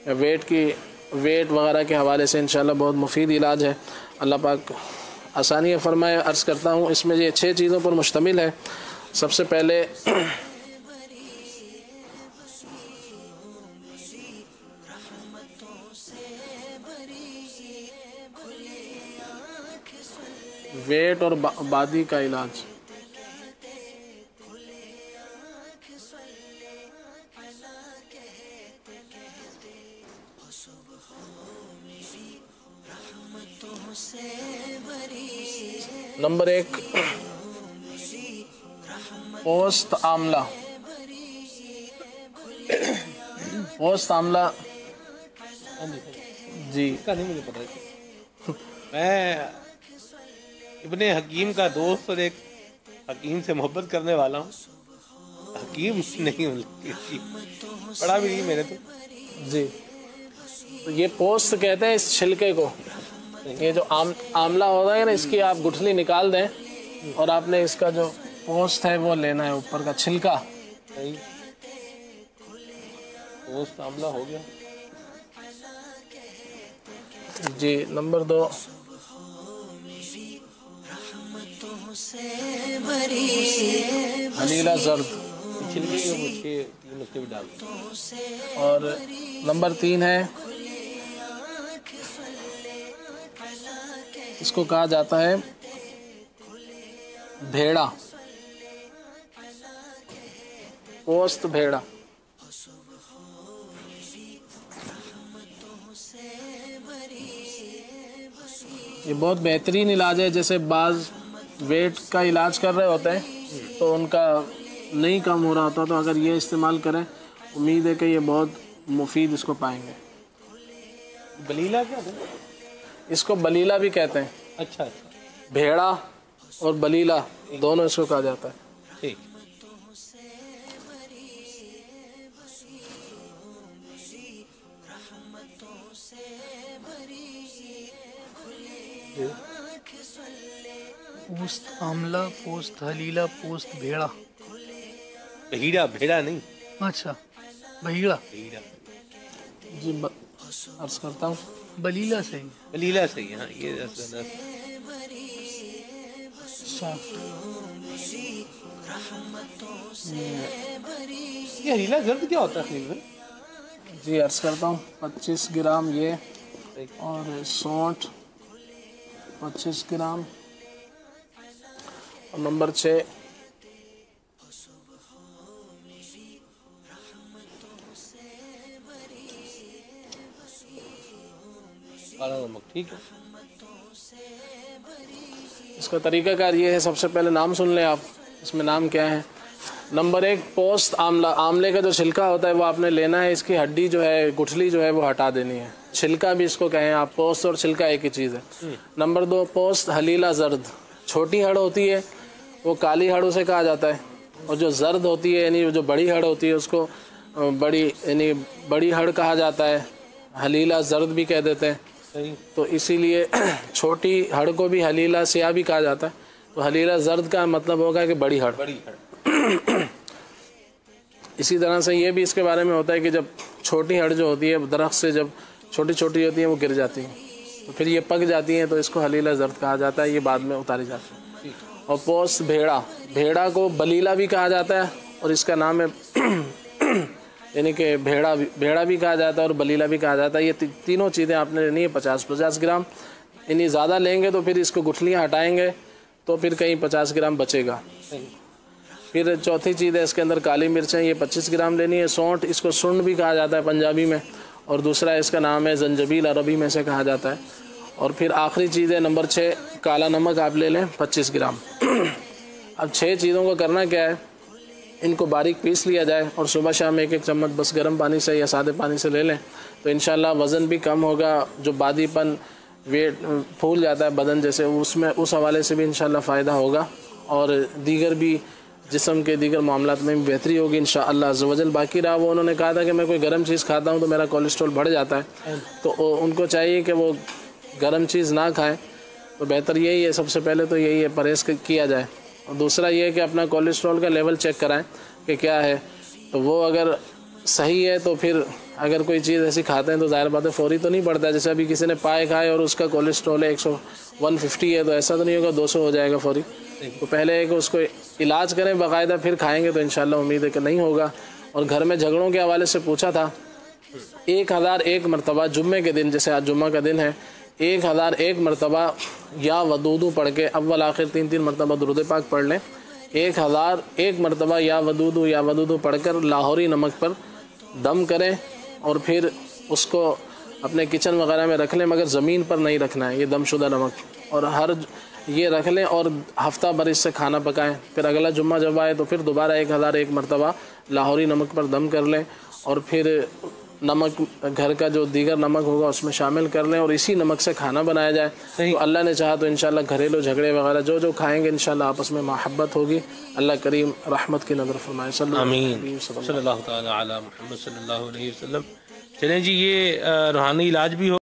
Wait وغیرہ کے حوالے سے انشاءاللہ بہت مفید علاج ہے. اللہ پاک آسانی فرمائے. عرض کرتا ہوں اس میں یہ 6 چیزوں پر مشتمل ہے. سب سے پہلے ویٹ اور بادی کا علاج. نمبر 1 پوست آملہ. پوست آملہ جی کا نہیں مجھے پتا. میں ابن حکیم کا دوست اور ایک حکیم سے محبت کرنے والا ہوں. حکیم نہیں پڑھا بھی نہیں میں نے تو. جی تو یہ پوست کہتے ہیں اس چھلکے کو. یہ جو آملہ ہوتا ہے نا اس کی آپ گٹھلی نکال دیں اور آپ نے اس کا جو پوست ہے وہ لینا ہے اوپر کا چھلکا. پوست آملہ ہو گیا. جی نمبر 2 حلیلہ زرد. چھلکے کے مجھے 3 نقطے بھی ڈال دیں. اور نمبر 3 ہے اس کو کہا جاتا ہے بھیڑا. پوست بھیڑا. یہ بہت بہترین علاج ہے. جیسے بعض ویٹ کا علاج کر رہے ہوتے ہیں تو ان کا نہیں کم ہو رہا ہوتا تو اگر یہ استعمال کریں امید ہے کہ یہ بہت مفید اس کو پائیں گے. بلیلہ کیا ہے؟ اس کو بلیلہ بھی کہتے ہیں. اچھا. بھیڑا اور بلیلہ دونوں اس کو کہا جاتا ہے. ٹھیک. پوست آملہ، پوست حلیلہ، پوست بھیڑا. بھیڑا نہیں. اچھا بھیڑا. جی عرض کرتا ہوں بلیلہ صحیح. بلیلہ صحیح. ہاں یہ حلیلہ زرد کیا ہوتا ہے؟ جی عرض کرتا ہوں 25 گرام یہ اور سونٹھ 25 گرام اور نمبر 6 کالا نمک. ٹھیک ہے. اس کا طریقہ کار یہ ہے. سب سے پہلے نام سن لیں آپ. اس میں نام کیا ہے؟ نمبر 1 پوست آملہ. آملے کا جو چھلکا ہوتا ہے وہ آپ نے لینا ہے. اس کی ہڈی جو ہے گٹھلی جو ہے وہ ہٹا دینی ہے. چھلکا بھی اس کو کہیں آپ. پوست اور چھلکا ایک ہی چیز ہے. نمبر 2 پوست حلیلہ زرد. چھوٹی ہڑ ہوتی ہے وہ کالی ہڑ اسے کہا جاتا ہے اور جو زرد ہوتی ہے یعنی جو بڑی ہڑ ہوتی ہے اس کو بڑی ہڑ کہا جاتا ہے. حلیلہ زرد بھی کہہ دیتے ہیں. تو اسی لیے چھوٹی ہڑ کو بھی حلیلہ سیاہ بھی کہا جاتا ہے. تو حلیلہ زرد کا مطلب ہوگا کہ بڑی ہڑ. اسی طرح سے یہ بھی اس کے بارے میں ہوتا ہے کہ جب چھوٹی ہڑ جو ہوتی ہے درخت سے جب چھوٹی چھوٹی ہوتی ہیں وہ گر جاتی ہیں تو پھر یہ پک جاتی ہیں تو اس کو حلیلہ زرد کہا جاتا ہے. یہ بعد میں اتاری جاتی ہے. اور پوست بھیڑا. بھیڑا کو بلیلہ بھی کہا جاتا ہے اور اس کا نام ہے یعنی کہ بھیڑا بھی کہا جاتا ہے اور بلیلہ بھی کہا جاتا ہے. یہ تینوں چیزیں آپ نے لینی ہے 50 گرام. یعنی زیادہ لیں گے تو پھر اس کو گٹھلیاں ہٹائیں گے تو پھر کہیں 50 گرام بچے گا. پھر چوتھی چیز ہے اس کے اندر کالی مرچیں. یہ 25 گرام لینی ہے. سونٹ اس کو سنڈ بھی کہا جاتا ہے پنجابی میں اور دوسرا اس کا نام ہے زنجبیل عربی میں سے کہا جاتا ہے. اور پھر آخری چیز ہے نمبر 6 کالا نمک آپ لے لیں 25 گرام. اب 6 چیزوں کو کرنا کیا ہے؟ ان کو باریک پیس لیا جائے اور صبح شام 1 چمچ بس گرم پانی سے یا سادے پانی سے لے لیں تو انشاءاللہ وزن بھی کم ہوگا. جو بادی پن ویٹ پھول جاتا ہے بدن جیسے اس حوالے سے بھی انشاءاللہ فائدہ ہوگا اور دیگر بھی جسم کے دیگر معاملات میں بھی بہتری ہوگی انشاءاللہ عز و جل. باقی رہا وہ انہوں نے کہا تھا کہ میں کوئی گرم چیز کھاتا ہوں تو میرا کولیسٹرول بڑھ جاتا ہے تو ان کو چاہیے کہ وہ گرم چیز نہ کھائیں. تو بہتر یہی ہے سب سے پہلے تو یہی ہے پرہیز کیا جائے. اور دوسرا یہ ہے کہ اپنا کولیسٹرول کا لیول چیک کرائیں کہ کیا ہے. تو وہ اگر صحیح ہے تو پھر اگر کوئی چیز ایسی کھاتے ہیں تو ظاہر بات ہے فوری تو نہیں پڑتا ہے. جیسے ابھی کسی نے پائے کھائے اور اس کا کولیسٹرول ہے 150 ہے تو ایسا تو نہیں ہوگا 200 ہو جائے گا فوری. تو پہلے ہے کہ اس کو علاج کریں باقاعدہ پھر کھائیں گے تو انشاءاللہ امید ہے کہ نہیں ہوگا. اور گھر میں جھگڑوں کے حوالے سے پوچھا تھا 1001 مرتبہ جمعے کے دن، جیسے آج جمعہ کا دن ہے، 1001 مرتبہ یا ودودو پڑھ کے اول آخر 3 مرتبہ درود پاک پڑھ لیں. 1001 مرتبہ یا ودودو پڑھ کر لاہوری نمک پر دم کریں اور پھر اس کو اپنے کچن وغیرہ میں رکھ لیں، مگر زمین پر نہیں رکھنا ہے یہ دم شدہ نمک. اور یہ رکھ لیں اور ہفتہ بھر اس سے کھانا پکائیں. پھر اگلا جمعہ جب آئے تو پھر دوبارہ 1001 مرتبہ لاہوری نمک پر دم کر لیں اور پھر نمک گھر کا جو دیگر نمک ہوگا اس میں شامل کر لیں اور اسی نمک سے کھانا بنایا جائے. تو اللہ نے چاہا تو انشاءاللہ گھریلو جھگڑے وغیرہ جو کھائیں گے انشاءاللہ آپس میں محبت ہوگی. اللہ کریم رحمت کی نظر فرمائے. آمین. صلی اللہ تعالی علی محمد صلی اللہ علیہ وسلم. چلیں جی، یہ روحانی علاج بھی ہو